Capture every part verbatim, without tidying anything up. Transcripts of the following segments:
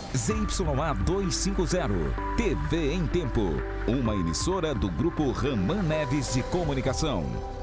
Z Y A duzentos e cinquenta, T V em Tempo, uma emissora do Grupo Raman Neves de Comunicação.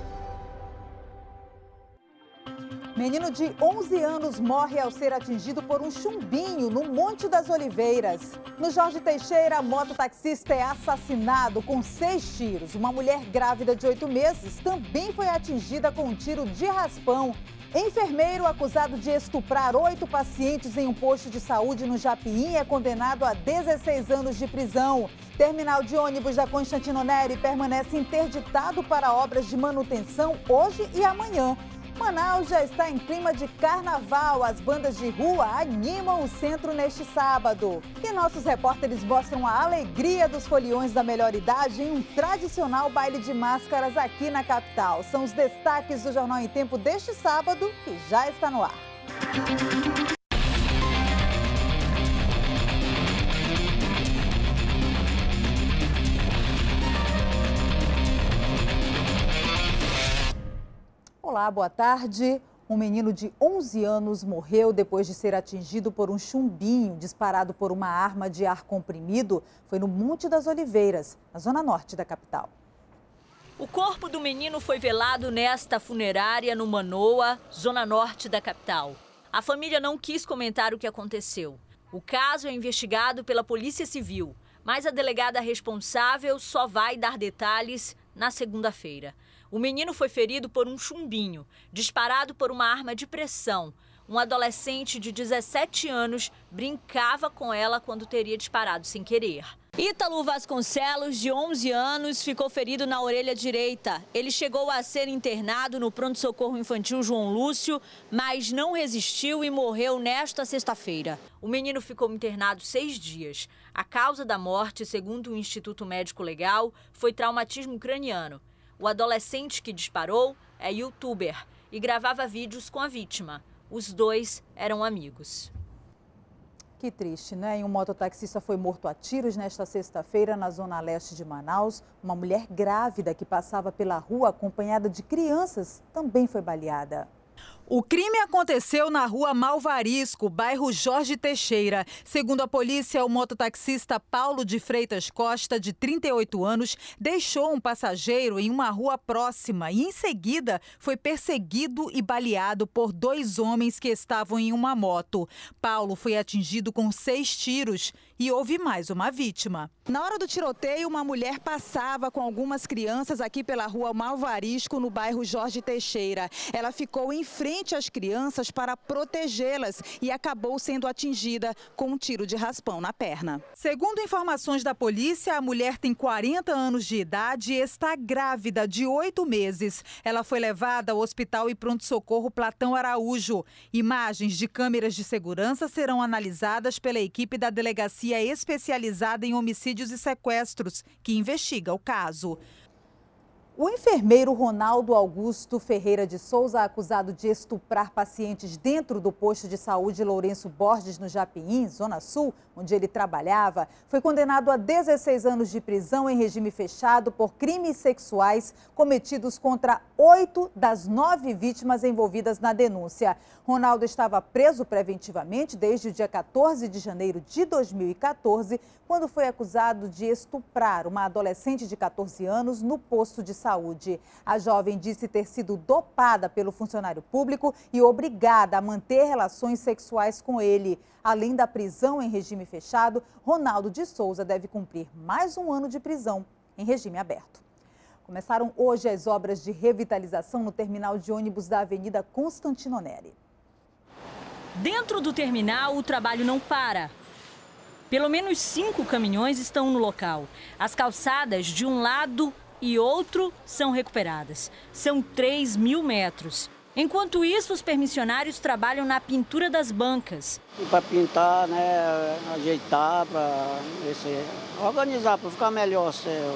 Menino de onze anos morre ao ser atingido por um chumbinho no Monte das Oliveiras. No Jorge Teixeira, mototaxista é assassinado com seis tiros. Uma mulher grávida de oito meses também foi atingida com um tiro de raspão. Enfermeiro acusado de estuprar oito pacientes em um posto de saúde no Japim é condenado a dezesseis anos de prisão. Terminal de ônibus da Constantino Neri permanece interditado para obras de manutenção hoje e amanhã. Manaus já está em clima de carnaval. As bandas de rua animam o centro neste sábado. E nossos repórteres mostram a alegria dos foliões da melhor idade em um tradicional baile de máscaras aqui na capital. São os destaques do Jornal em Tempo deste sábado, que já está no ar. Olá, boa tarde. Um menino de onze anos morreu depois de ser atingido por um chumbinho disparado por uma arma de ar comprimido. Foi no Monte das Oliveiras, na zona norte da capital. O corpo do menino foi velado nesta funerária no Manoa, zona norte da capital. A família não quis comentar o que aconteceu. O caso é investigado pela Polícia Civil, mas a delegada responsável só vai dar detalhes na segunda-feira. O menino foi ferido por um chumbinho, disparado por uma arma de pressão. Um adolescente de dezessete anos brincava com ela quando teria disparado sem querer. Ítalo Vasconcelos, de onze anos, ficou ferido na orelha direita. Ele chegou a ser internado no pronto-socorro infantil João Lúcio, mas não resistiu e morreu nesta sexta-feira. O menino ficou internado seis dias. A causa da morte, segundo o Instituto Médico Legal, foi traumatismo craniano. O adolescente que disparou é youtuber e gravava vídeos com a vítima. Os dois eram amigos. Que triste, né? E um mototaxista foi morto a tiros nesta sexta-feira na zona leste de Manaus. Uma mulher grávida que passava pela rua acompanhada de crianças também foi baleada. O crime aconteceu na rua Malvarisco, bairro Jorge Teixeira. Segundo a polícia, o mototaxista Paulo de Freitas Costa, de trinta e oito anos, deixou um passageiro em uma rua próxima e, em seguida, foi perseguido e baleado por dois homens que estavam em uma moto. Paulo foi atingido com seis tiros e houve mais uma vítima. Na hora do tiroteio, uma mulher passava com algumas crianças aqui pela rua Malvarisco, no bairro Jorge Teixeira. Ela ficou em frente às crianças para protegê-las e acabou sendo atingida com um tiro de raspão na perna. Segundo informações da polícia, a mulher tem quarenta anos de idade e está grávida de oito meses. Ela foi levada ao hospital e pronto-socorro Platão Araújo. Imagens de câmeras de segurança serão analisadas pela equipe da Delegacia Especializada em Homicídios e Sequestros, que investiga o caso. O enfermeiro Ronaldo Augusto Ferreira de Souza, acusado de estuprar pacientes dentro do posto de saúde Lourenço Borges, no Japim, Zona Sul, onde ele trabalhava, foi condenado a dezesseis anos de prisão em regime fechado por crimes sexuais cometidos contra oito das nove vítimas envolvidas na denúncia. Ronaldo estava preso preventivamente desde o dia quatorze de janeiro de dois mil e quatorze, quando foi acusado de estuprar uma adolescente de quatorze anos no posto de saúde. A jovem disse ter sido dopada pelo funcionário público e obrigada a manter relações sexuais com ele. Além da prisão em regime fechado, Ronaldo de Souza deve cumprir mais um ano de prisão em regime aberto. Começaram hoje as obras de revitalização no terminal de ônibus da Avenida Constantino Neri. Dentro do terminal, o trabalho não para. Pelo menos cinco caminhões estão no local. As calçadas de um lado e outro são recuperadas. São três mil metros. Enquanto isso, os permissionários trabalham na pintura das bancas. Para pintar, né, ajeitar, para organizar, para ficar melhor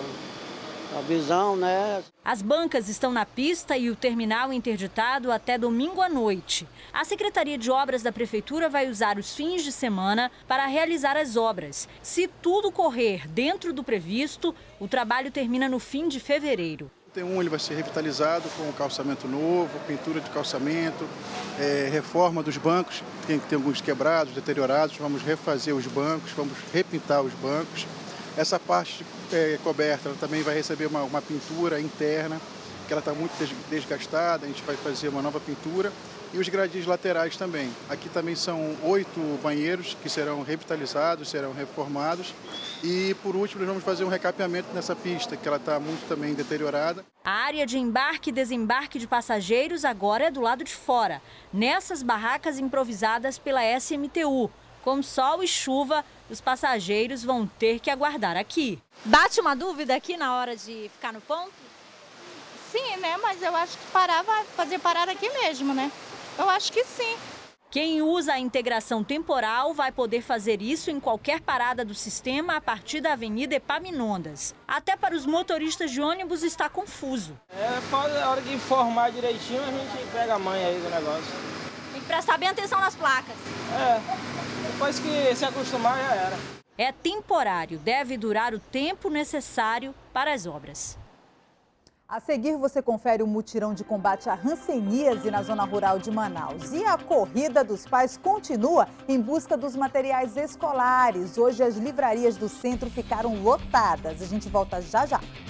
a visão, né? As bancas estão na pista e o terminal interditado até domingo à noite. A Secretaria de Obras da Prefeitura vai usar os fins de semana para realizar as obras. Se tudo correr dentro do previsto, o trabalho termina no fim de fevereiro. Tem um, ele vai ser revitalizado com calçamento novo, pintura de calçamento, é, reforma dos bancos, tem que ter alguns quebrados, deteriorados, vamos refazer os bancos, vamos repintar os bancos. Essa parte é, coberta ela também vai receber uma, uma pintura interna, que ela está muito desgastada, a gente vai fazer uma nova pintura. E os gradis laterais também. Aqui também são oito banheiros que serão revitalizados, serão reformados. E, por último, nós vamos fazer um recapeamento nessa pista, que ela está muito também deteriorada. A área de embarque e desembarque de passageiros agora é do lado de fora, nessas barracas improvisadas pela S M T U. Com sol e chuva, os passageiros vão ter que aguardar aqui. Bate uma dúvida aqui na hora de ficar no ponto? Sim, né? Mas eu acho que parar vai fazer parar aqui mesmo, né? Eu acho que sim. Quem usa a integração temporal vai poder fazer isso em qualquer parada do sistema a partir da Avenida Epaminondas. Até para os motoristas de ônibus está confuso. É, a hora de informar direitinho, a gente pega a manha aí do negócio. Tem que prestar bem atenção nas placas. É, depois que se acostumar já era. É temporário, deve durar o tempo necessário para as obras. A seguir, você confere o mutirão de combate à hanseníase na zona rural de Manaus. E a corrida dos pais continua em busca dos materiais escolares. Hoje, as livrarias do centro ficaram lotadas. A gente volta já já.